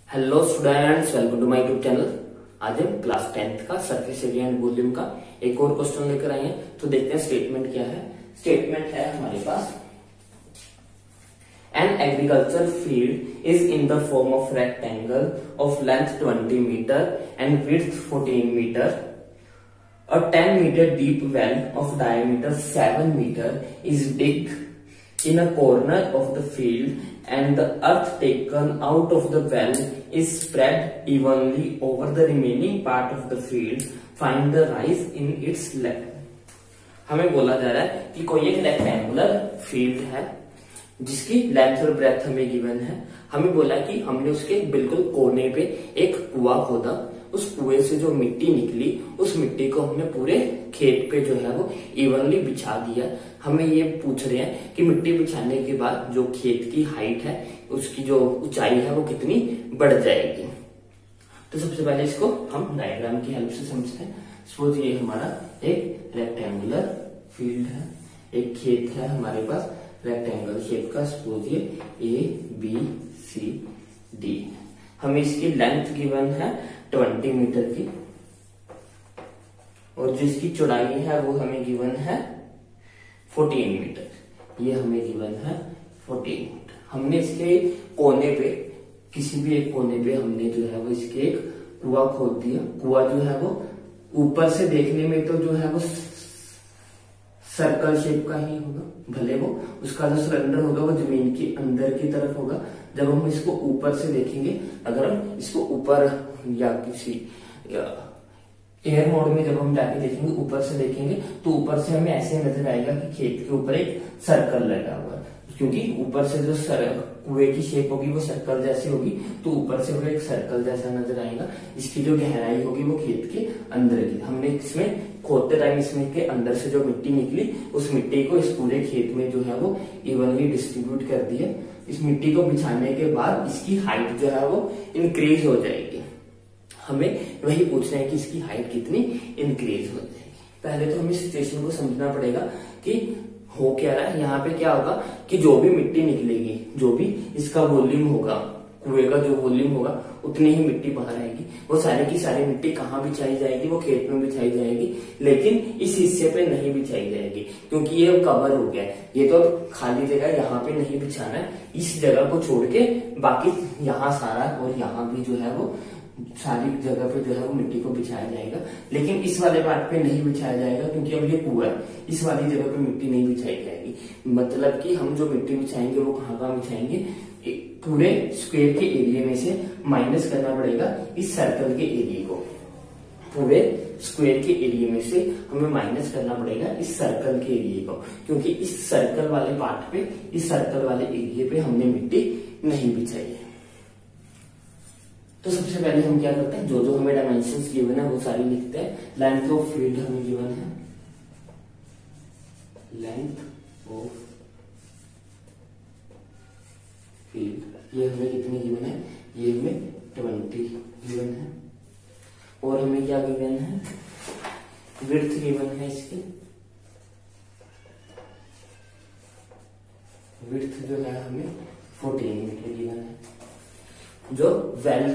Hello students, welcome to my YouTube channel. आज हम class 10th का सरफेस एरिया एंड वॉल्यूम का एक और क्वेश्चन लेकर आए हैं। तो देखते हैं स्टेटमेंट क्या है। स्टेटमेंट है हमारे पास, an agriculture field is in the form of rectangle of length 20 metre and width 14 metre. A 10 meter deep well of diameter 7 meter is dug in a corner of the field and the earth taken out of the well is spread evenly over the remaining part of the field. Find the rise in its length. हमें बोला जा रहा है कि कोई एक rectangular field है जिसकी लेंथ और ब्रेथ हमें गिवन है। हमें बोला कि हमने उसके बिल्कुल कोने पे एक कुआं खोदा, उस कुएं से जो मिट्टी निकली उस मिट्टी को हमने पूरे खेत पे जो है वो इवनली बिछा दिया। हमें ये पूछ रहे हैं कि मिट्टी बिछाने के बाद जो खेत की हाइट है उसकी जो ऊंचाई है वो कितनी बढ़ जाएगी। तो सबसे पहले इसको हम डायग्राम की हेल्प से समझते हैं। सपोज ये हमारा एक रेक्टेंगुलर फील्ड है, एक खेत है हमारे पास रेक्टेंगल शेप का। सपोज ये ABCD, हमें इसकी लेंथ गिवन है 20 मीटर की और जिसकी चौड़ाई है वो हमें गिवन है 14 मीटर। ये हमें गिवन है 14 मीटर। हमने इसके कोने पे, किसी भी एक कोने पे हमने जो है वो इसके एक कुआं खोद दिया। कुआं जो है वो ऊपर से देखने में तो जो है वो सर्कल शेप का ही होगा, भले वो उसका जो सिलेंडर होगा वो जमीन के अंदर की तरफ होगा। जब हम इसको ऊपर से देखेंगे, अगर हम इसको ऊपर या किसी एयर मोड में जब हम जाके देखेंगे, ऊपर से देखेंगे तो ऊपर से हमें ऐसे नजर आएगा कि खेत के ऊपर एक सर्कल लगा हुआ है, क्योंकि ऊपर से जो कुएं की शेप होगी वो सर्कल जैसी होगी, तो ऊपर से वो एक सर्कल जैसा नजर आएगा। इसकी जो गहराई होगी वो खेत के अंदर की। हमने इसमें खोदते टाइम इसमें के अंदर से जो मिट्टी निकली उस मिट्टी को इस पूरे खेत में जो है वो इवनली डिस्ट्रीब्यूट कर दिया। इस मिट्टी को बिछाने के बाद इसकी हाइट जो है वो इंक्रीज हो जाएगी। हमें वही पूछना है कि इसकी हाइट कितनी इंक्रीज हो जाएगी। पहले तो हमें सिचुएशन को समझना पड़ेगा कि हो क्या रहा है। यहाँ पे क्या होगा कि जो भी मिट्टी निकलेगी, जो भी इसका वॉल्यूम होगा, कुएं का जो वॉल्यूम होगा उतनी ही मिट्टी बाहर आएगी। वो सारी की सारी मिट्टी कहाँ बिछाई जाएगी? वो खेत में बिछाई जाएगी, लेकिन इस हिस्से पे नहीं बिछाई जाएगी क्योंकि ये कवर हो गया है। ये तो खाली जगह, यहाँ पे नहीं बिछाना है। इस जगह को छोड़ के बाकी यहाँ सारा और यहाँ भी जो है वो सारी जगह पे जो है वो मिट्टी को बिछाया जाएगा, लेकिन इस वाले पार्ट पे नहीं बिछाया जाएगा क्योंकि अब ये कुआं है। इस वाली जगह पे मिट्टी नहीं बिछाई जाएगी। मतलब कि हम जो मिट्टी बिछाएंगे वो कहाँ बिछाएंगे? पूरे स्क्वायर के एरिया में से माइनस करना पड़ेगा इस सर्कल के एरिया को। पूरे स्क्वायर के एरिया में से हमें माइनस करना पड़ेगा इस सर्कल के एरिया को, क्योंकि इस सर्कल वाले पार्ट पे, इस सर्कल वाले एरिया पे हमने मिट्टी नहीं बिछाई है। तो सबसे पहले हम क्या करते हैं, जो जो हमें डायमेंशंस गिवन है वो सारी लिखते हैं। लेंथ ऑफ फील्ड हमें गिवन है, लेंथ ऑफ फील्ड ये हमें कितनी गिवन है? ये हमें 20 गिवन है। और हमें क्या गिवन है? विड्थ गिवन है इसकी। विड्थ जो है हमें 14 मीटर गिवन है। जो वेल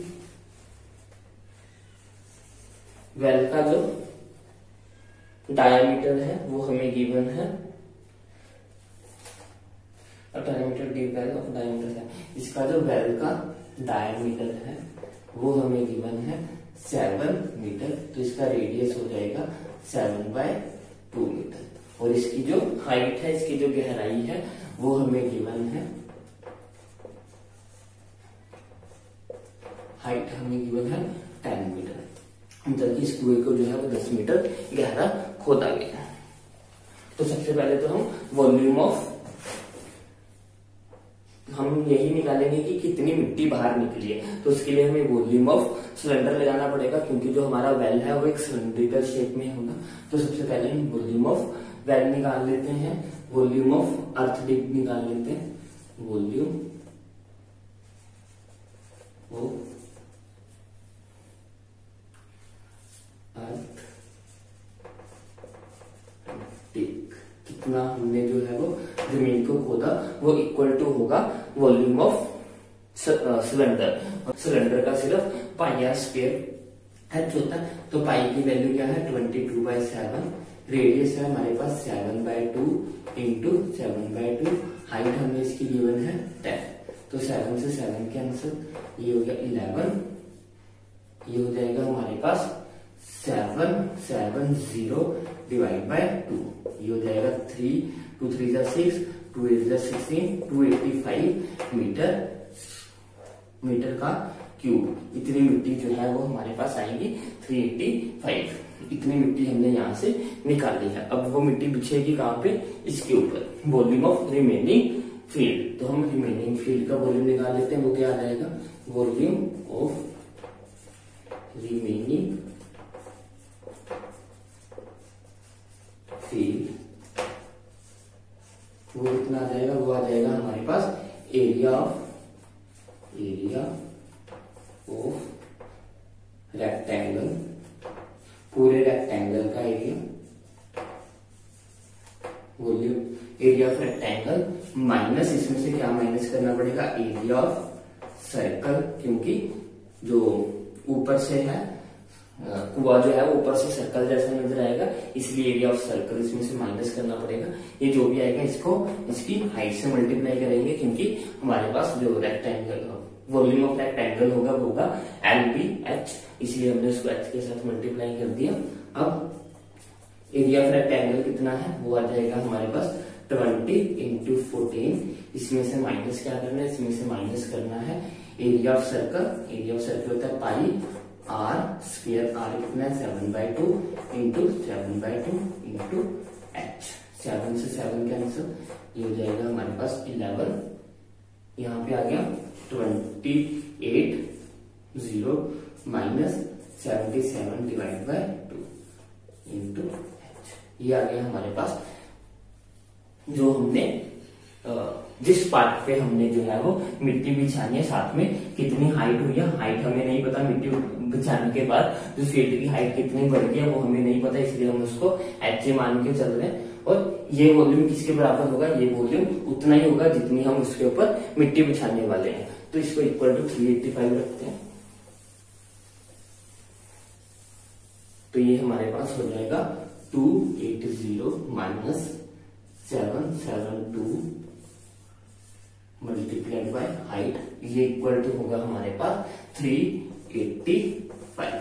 का जो डायमीटर है वो हमें गिवन है, diameter deep well of diameter है। इसका जो वेल का डायमीटर है वो हमें गिवन है 7 मीटर। तो इसका रेडियस हो जाएगा 7/2 मीटर। और इसकी जो हाइट है, इसकी जो गहराई है वो हमें गिवन है, हाइट हमें गिवन है 10 मीटर। मतलब इस कुएं को जो है वो 10 मीटर गहरा खोदा गया है। तो सबसे पहले तो हम वॉल्यूम ऑफ, हम यही निकालेंगे कि कितनी मिट्टी बाहर निकली है। तो उसके लिए हमें वॉल्यूम ऑफ सिलेंडर लगाना पड़ेगा, क्योंकि जो हमारा वेल है वो एक सिलेंड्रिकल शेप में होगा। तो सबसे पहले हम वॉल्यूम ऑफ वेल निकाल लेते हैं, वॉल्यूम ऑफ अर्थ डिप निकाल लेते हैं। वॉल्यूम ऑफ अर्थ डिप, कितना हमने जो है वो जमीन को खोदा वो इक्वल टू होगा वॉल्यूम ऑफ सिलेंडर का सिर्फ पाई आर स्क्वायर एच होता है। तो पाई की वैल्यू क्या है 22/7, रेडियस है हमारे पास 7/2 इंटू 7/2, हाइट हमें इसकी गिवन है 10। तो 7 से 7 कैंसिल, ये हो गया 11, ये हो जाएगा हमारे पास 770 डिवाइड बाय 2, ये हो जाएगा 3, 2 3 जा 6, 2 8 जा 16, 285 मीटर का क्यूब। इतनी मिट्टी जो है वो हमारे पास आएगी 385। इतनी मिट्टी हमने यहाँ से निकाली है। अब वो मिट्टी बिछेगी कहाँ पे, इसके ऊपर। वॉल्यूम ऑफ रिमेनिंग फील्ड, तो हम रिमेनिंग फील्ड का वॉल्यूम निकाल लेते हैं। वो क्या आ जाएगा, वॉल्यूम ऑफ रिमेनिंग फील्ड, वो कितना आ जाएगा, वो आ जाएगा हमारे पास एरिया ऑफ रेक्टेंगल, पूरे रेक्टेंगल का area, volume area of rectangle minus, इसमें से क्या माइनस करना पड़ेगा, एरिया ऑफ सर्कल, क्योंकि जो ऊपर से है कुआ जो है वो ऊपर से सर्कल जैसा नजर आएगा, इसलिए एरिया ऑफ सर्कल इसमें से माइनस करना पड़ेगा। ये जो भी आएगा इसको इसकी हाइट से मल्टीप्लाई करेंगे, क्योंकि हमारे पास जो रेक्टेंगल वॉल्यूम ऑफ रेक्टेंगल होगा वो होगा LBH, इसलिए हमने उसको H के साथ मल्टीप्लाई कर दिया। अब एरिया ऑफ रेक्टेंगल कितना है, वो आ जाएगा हमारे पास 20 इंटू 14, इसमें से माइनस क्या करना है, इसमें से माइनस करना है area of circle. Area of circle होता है पाई आर स्क्वायर, आर कितना है 7/2 इंटू 7/2 इंटू H, 7 से 7 कैंसिल, ये हो जाएगा हमारे पास 11, यहाँ पे आ गया 280 minus 77 divide by 2 into H, ये आ गया हमारे पास। जो हमने जिस पार्ट पे हमने जो है वो मिट्टी बिछानी है, साथ में कितनी हाइट हुई है, हाइट हमें नहीं पता, मिट्टी बिछाने के बाद जो फील्ड की हाइट कितनी बढ़ गई है वो हमें नहीं पता, इसलिए हम उसको HA मान के चल रहे हैं। और ये वॉल्यूम किसके बराबर होगा, ये वॉल्यूम उतना ही होगा जितनी हम उसके ऊपर मिट्टी बिछाने वाले हैं। तो इसको इक्वल टू 385 रखते हैं, तो ये हमारे पास हो जाएगा 280 माइनस 772 मल्टीप्लाइड बाय हाइट, ये इक्वल टू होगा हमारे पास 385।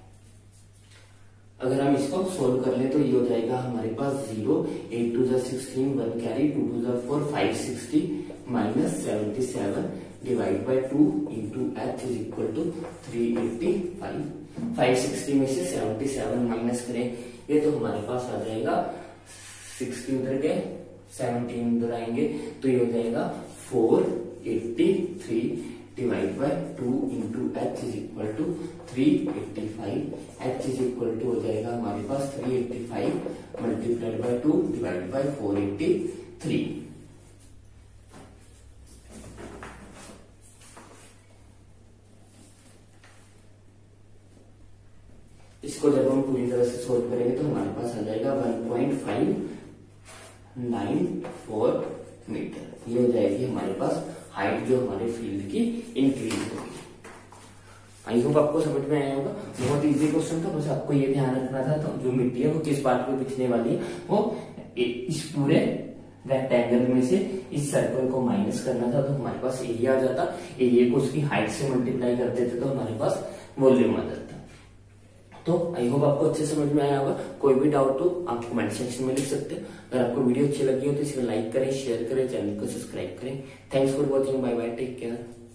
अगर हम इसको सोल्व कर ले तो ये हो जाएगा हमारे पास 0, 8 2 जा 16, 1 कैरी, 2 2 जा 4, 560 minus 77 divide by 2 into H is equal to 385। 560 में से 77 माइनस करें ये तो हमारे पास आ जाएगा 60 उधर गए, 17 उधर आएंगे, तो ये हो जाएगा 483 divide by 2 into H is equal to 385। H is equal to हो जाएगा हमारे पास 385 मल्टीप्लाइड बाय 2 डिवाइड बाय 483। इसको जब हम पूरी तरह से सोल्व करेंगे तो हमारे पास आ जाएगा 1.594 मीटर। ये हो जाएगी हमारे पास हाइट जो हमारे फील्ड की इंक्रीज होगी। आई होप आपको समझ में आया होगा। बहुत इजी क्वेश्चन था, बस आपको ये ध्यान रखना था तो जो मिट्टी है वो किस पार्ट पे बिछने वाली है, वो इस पूरे रेक्टेंगल में से इस सर्कल को माइनस करना था तो हमारे पास एरिया आ जाता, एरिया को उसकी हाइट से मल्टीप्लाई कर देते तो हमारे पास वॉल्यूम आ जाता। तो आई होप आपको अच्छे समझ में आया होगा। कोई भी डाउट हो आप कमेंट सेक्शन में लिख सकते हैं। अगर आपको वीडियो अच्छी लगी हो तो इसे लाइक करें, शेयर करें, चैनल को सब्सक्राइब करें। Thanks for watching, bye bye, take care.